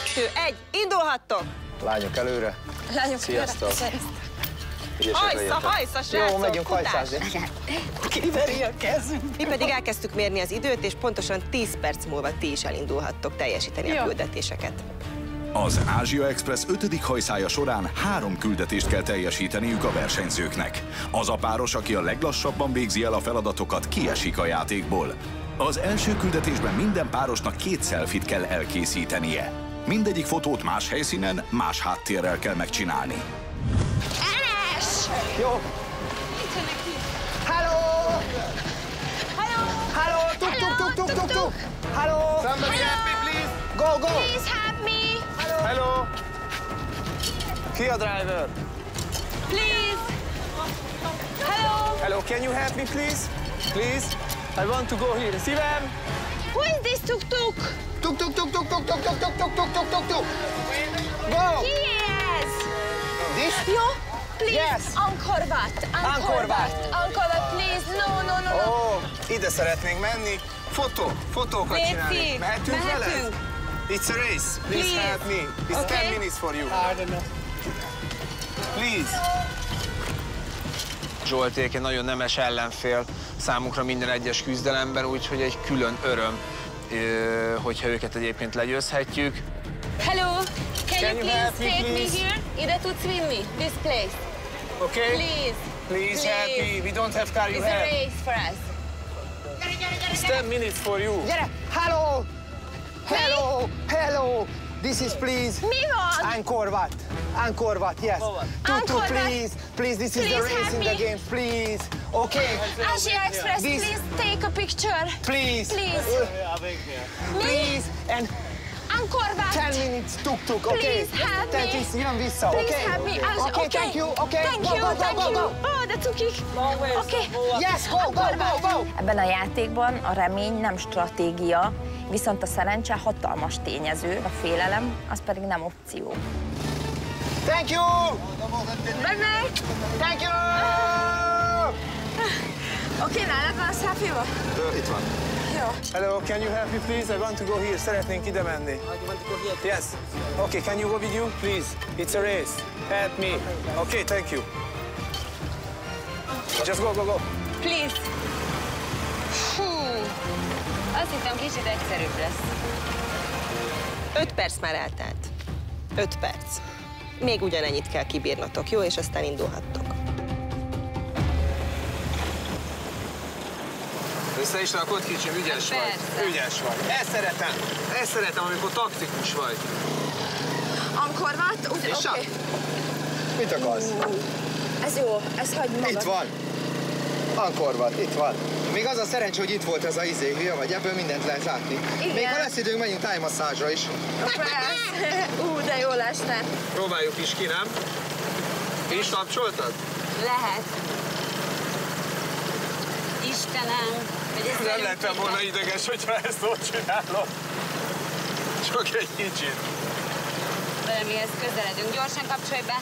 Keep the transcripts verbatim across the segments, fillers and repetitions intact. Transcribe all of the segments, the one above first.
kettő, egy, indulhattok! Lányok előre. Lányok Sziasztok. Hajsza, hajsza, srácok! Jó, megyünk hajszázni. Kiveri a kezünk. Mi pedig elkezdtük mérni az időt, és pontosan tíz perc múlva ti is elindulhattok teljesíteni Jó. a küldetéseket. Az Ázsia Express ötödik hajszája során három küldetést kell teljesíteniük a versenyzőknek. Az a páros, aki a leglassabban végzi el a feladatokat, kiesik a játékból. Az első küldetésben minden párosnak két selfit kell elkészítenie. Mindegyik fotót más helyszínen, más háttérrel kell megcsinálni. Enes! Jó! Hello! Hello! Hello! Tuk, tuk, tuk, tuk, tuk, tuk! Hello! Somebody help me, please! Go, go! Please help me! Hello! Ki a driver? Please! Hello! Hello, can you help me, please? Please? I want to go here. Szívem! Who is this tuk-tuk? Tuk, tuk, tuk, tuk, tuk, tuk, tuk, tuk, tuk, tuk, tuk, tuk, tuk! Go! Ki ez? This? Jó? Please, Yes. Angkor Wat. Angkor Wat. Angkor Wat, please. No, no, no, no. Ó, ide szeretnénk menni. Fotó, fotókat Léci, csinálni. Mehetünk mehetünk. veled? It's a race. Please, Please. help me. It's Okay. ten minutes for you. Please. Zsolték egy nagyon nemes ellenfél számunkra minden egyes küzdelemben, úgyhogy egy külön öröm, hogyha őket egyébként legyőzhetjük. Hello, can, Can you you please help me, take please? me here? Ide tudsz vinni? This place. Okay? Please. Please help me. We don't have car, you It's a have. race for us. It's ten minutes for you. Gyere! Hello! Hello! Hello! This is please Mi van? Angkor Wat. Angkor Wat, yes. Tuk, tuk, Angkor Wat. please. Please, this is Please the race help in the me. games, please. Okay. Asia Express, This- please take a picture. Please. Please. Uh, please. And Angkor Wat. ten minutes tuk tuk, okay? Please help ten me. minutes, jön vissza, Please okay? help me. Asia, Okay, thank you, okay? Thank Go, you, go, go, thank go, you. go. Oh, de cukik. Okay. Yes, go, go, go, go. Ebben a játékban a remény nem stratégia, viszont a szerencse hatalmas tényező, a félelem az pedig nem opció. Thank you. Mennek. Thank you. Oké, nálad van a selfie-ba? Itt van. Jó. Hello, can you help me, please? I want to go here. Szeretnénk ide menni. You want to go here? Yes. Okay, can you go with you, please? It's a race. Help me. Okay, thank you. Just go, go, go. Please. Hú. Azt hittem, kicsit egyszerűbb lesz. Öt perc már eltelt. Öt perc. Még ugyanennyit kell kibírnatok, jó? És aztán indulhattok. Össze is rakod, kicsim, ügyes vagy. Persze. Ügyes vagy. Ezt szeretem. Ezt szeretem, amikor taktikus vagy. Angkor Wat? Oké. És csak? Mit akarsz? Ez jó, ez hagy magad. Itt van. Angkor Wat, itt van. Még az a szerencsé, hogy itt volt ez a izé, hülye vagy, ebből mindent lehet látni. Igen. Még ha lesz időnk, menjünk tájmasszázsra is. Persze. Ú, de jó lesne. Próbáljuk is ki, nem? Ki is kapcsoltad? Lehet. Istenem, hogy ez Nem lettem volna ideges, hogyha ezt ott csinálom. Csak egy kicsit. valamihez közeledünk. Gyorsan kapcsolj be.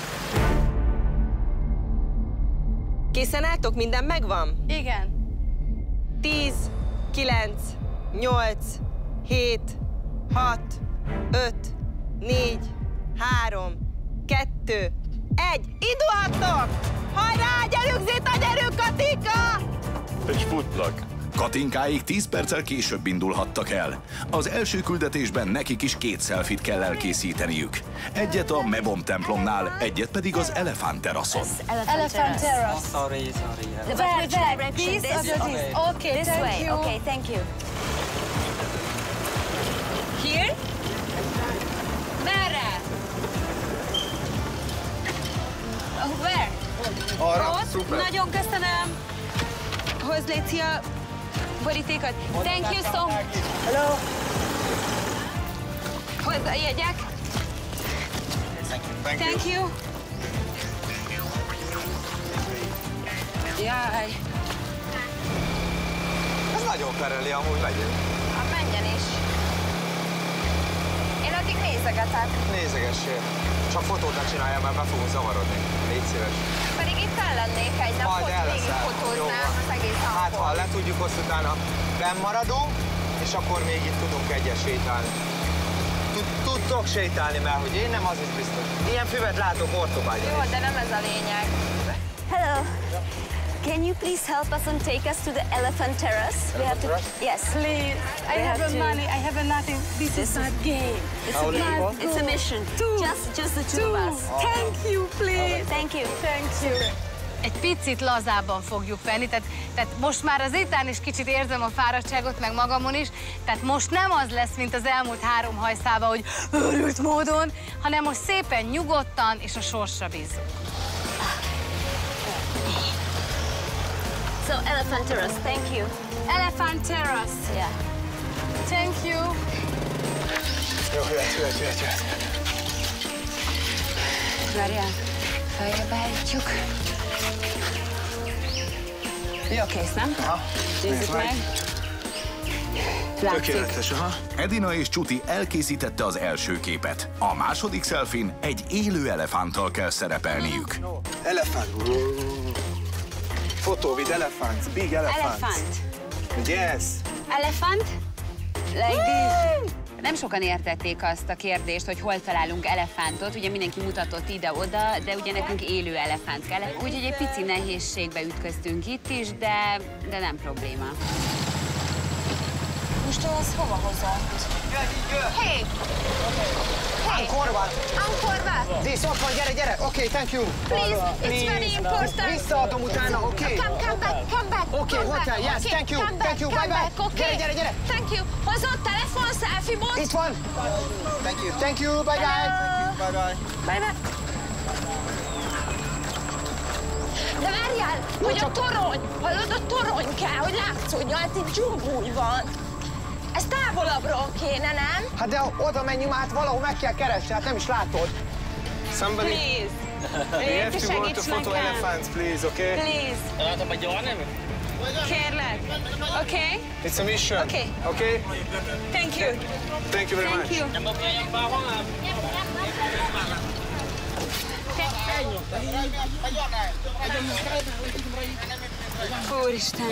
Készen álltok? Minden megvan? Igen. tíz, kilenc, nyolc, hét, hat, öt, négy, három, kettő, egy. Indulhattok! Hajrá, gyerünk Zita, gyerünk Katinka! És futnak. Katinkáig tíz perccel később indulhattak el. Az első küldetésben nekik is két selfit kell elkészíteniük. Egyet a Mebom templomnál, egyet pedig az Elefánt teraszon. Elephant terrace. Sorry, sorry. Where, Which where? direction? This? This? This Okay. way. Okay, This thank way. you. Okay, thank you. Here? Merre? Oh, where? Arra, Ott? szuper. Nagyon köszönöm. Hozd légy a borítékot. Thank you so much. Hello. Hozd a jegyek. Thank, Thank you. you. Jaj. Ez nagyon pereli, amúgy megyünk. Hát menjen is. Én addig nézegetek. Nézegessél. Csak fotót ne csináljál, mert be fogunk zavarodni. Légy szíves. Pedig itt lennék egy napot, Majd el végig leszel. Jó fotóznám van. az egész Hát, ha napot. le tudjuk, azt utána benn maradunk, és akkor még itt tudunk egyet sétálni. Tud- tudtok sétálni már, hogy én nem, az is biztos. Ilyen füvet látok Ortobágyon. Jó, de nem ez a lényeg. Hello. Can you please help us and take us to the elephant terrace? We have to. Yes. Please. I We have, have a to- money. I have a nothing. This, is not game. It's How a old are you? game. It's a mission. Two. Just, just the two, Two. of us. Thank you, please. Thank you. Thank you. Egy picit lazábban fogjuk venni, tehát, tehát most már az étán is kicsit érzem a fáradtságot, meg magamon is, tehát most nem az lesz, mint az elmúlt három hajszálban, hogy őrült módon, hanem most szépen nyugodtan és a sorsra bízunk. So elephant terrace. Thank you. Elephant Terrace. Yeah. Thank you. Jó, jöhet, jöhet, jöhet, jöhet. Várjál, feljebb állítjuk. Jó, kész, nem? Aha. Nézzük meg. Látszik. Tökéletes, aha. Edina és Csuti elkészítette az első képet. A második selfin egy élő elefánttal kell szerepelniük. Elephant. Photo with elephants, big elephants. Elephant. Yes. Elephant? Like this. Nem sokan értették azt a kérdést, hogy hol találunk elefántot. Ugye mindenki mutatott ide-oda, de ugye nekünk élő elefánt kell. Úgyhogy egy pici nehézségbe ütköztünk itt is, de, de nem probléma. Most ő az hova hozott? Hey! Hey! Angkor Wat. Angkor Wat! This, ott van, gyere, gyere. Oké, okay, thank you. Please, it's very important. Visszaadom utána, oké? Okay? Come, come back, come back. Okay, come hotel, back. yes, Okay, thank you, come back, thank you, come bye, bye. back, okay. Gyere, gyere, gyere. Thank you. Hozott telefon, selfie bot? Itt van. Thank you. Thank you, bye, bye. Bye, bye. Bye, bye. De várjál, hogy a torony, hallod, a torony kell, hogy látszódjon, hát itt dzsumbúj van. Ez távolabbról kéne, nem? Hát de oda menjünk át, valahol meg kell keresni, hát nem is látod. Somebody. Please. We have to go to Segíts photo nekem. elephants, please, okay? Please. Kérlek. Okay? It's a mission. Okay. Okay? Thank you. Thank you very Thank much. you. Úristen.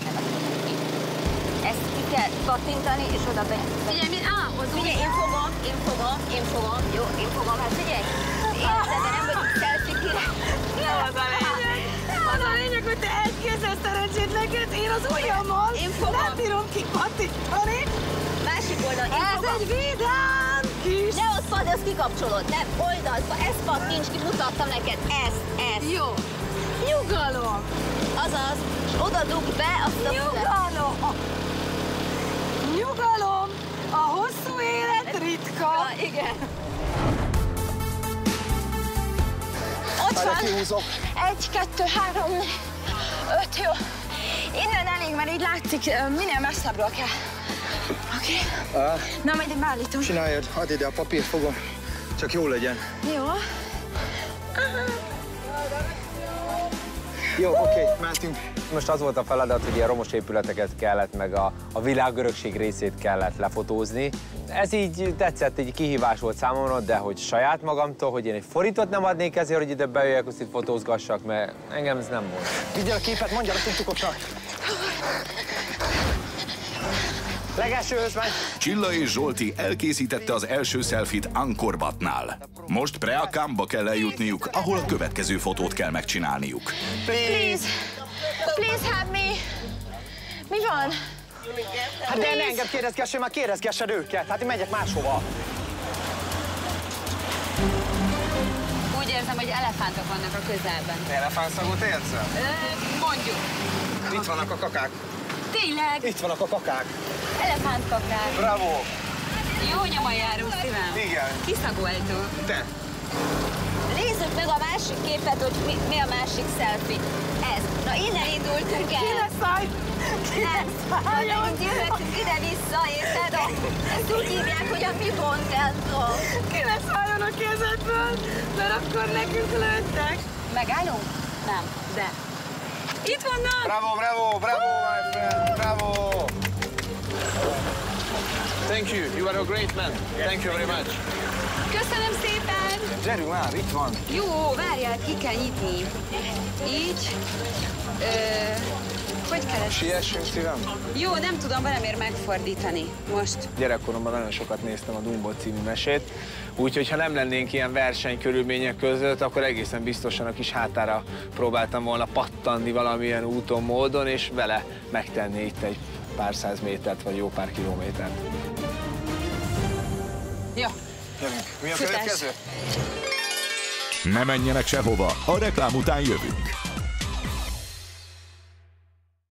Ezt ki kell kattintani, és oda be. Figyelj, mi? Á, az Figyelj, én fogom, én fogom, én fogom. Jó, én fogom, hát figyelj. Érted, de nem vagyok selfie kire. az a lényeg. Az a lényeg, hogy te egy kézzel szerencsétlenkedsz, én az ujjammal Én fogom. nem bírom kikattintani. Másik oldal, én Ez fogom. egy vidám kis... Ne ott vagy, ezt kikapcsolod. Nem, oldalba, ezt kattints ki, mutattam neked. Ezt, ezt. Jó. Nyugalom. Azaz, és oda dugd be azt a füvet. Nyugalom. Nyugalom. A hosszú élet ritka. Ja, igen. Ott Erre van. kihúzok. Egy, kettő, három, négy, öt, jó. Innen elég, mert így látszik, ö, minél messzebbről kell. Oké? Okay. Ah, Na, majd én beállítom. csináljad, add ide a papírt, fogom. Csak jó legyen. Jó. Jó, oké, okay, mentünk. Most az volt a feladat, hogy ilyen romos épületeket kellett, meg a, a világörökség részét kellett lefotózni. Ez így tetszett, egy kihívás volt számomra, de hogy saját magamtól, hogy én egy forintot nem adnék ezért, hogy ide bejöjjek, azt itt fotózgassak, mert engem ez nem volt. Vigyél a képet, mondja a tudtukoknak. Legelsőhöz megy. Csilla és Zsolti elkészítette az első selfit Angkor Watnál. Most Preakamba kell eljutniuk, ahol a következő fotót kell megcsinálniuk. Please. Please help me. Mi van? Hát de ne engem kérdezgessél, már kérdezgessed őket. Hát én megyek máshova. Úgy érzem, hogy elefántok vannak a közelben. Elefántszagot érzel? Ö, mondjuk. Itt vannak a kakák. Tényleg? Itt vannak a kakák. Elefántkakák. Bravo. Jó nyomon járunk, szívem. Igen. Kiszagoltó. Te. Nézzük meg a másik képet, hogy mi, mi a másik selfie. Ez. Na, innen indultunk el. Ki lesz száj? Ki Nem. lesz Na, szájon? megint jöhetünk ide-vissza, érted? Ezt úgy hívják, hogy a mi bonteltól. Ki lesz szájon a kezedből? Mert akkor nekünk lőttek. Megállunk? Nem, de. Itt vannak! Bravo, bravo, bravo, my friend. Bravo. Thank you. You are a great man. Thank you very much. Köszönöm szépen! Gyerünk már, itt van. Jó, várjál, ki kell nyitni. Így. Ö, Hogy kell ezt? Siessünk, szívem? Jó, nem tudom valamiért megfordítani most. Gyerekkoromban nagyon sokat néztem a Dumbo című mesét, úgyhogy ha nem lennénk ilyen versenykörülmények között, akkor egészen biztosan a kis hátára próbáltam volna pattanni valamilyen úton, módon, és vele megtenni itt egy pár száz métert, vagy jó pár kilométert. Jó. Jövünk. Mi a következő? Ne menjenek sehova, a reklám után jövünk.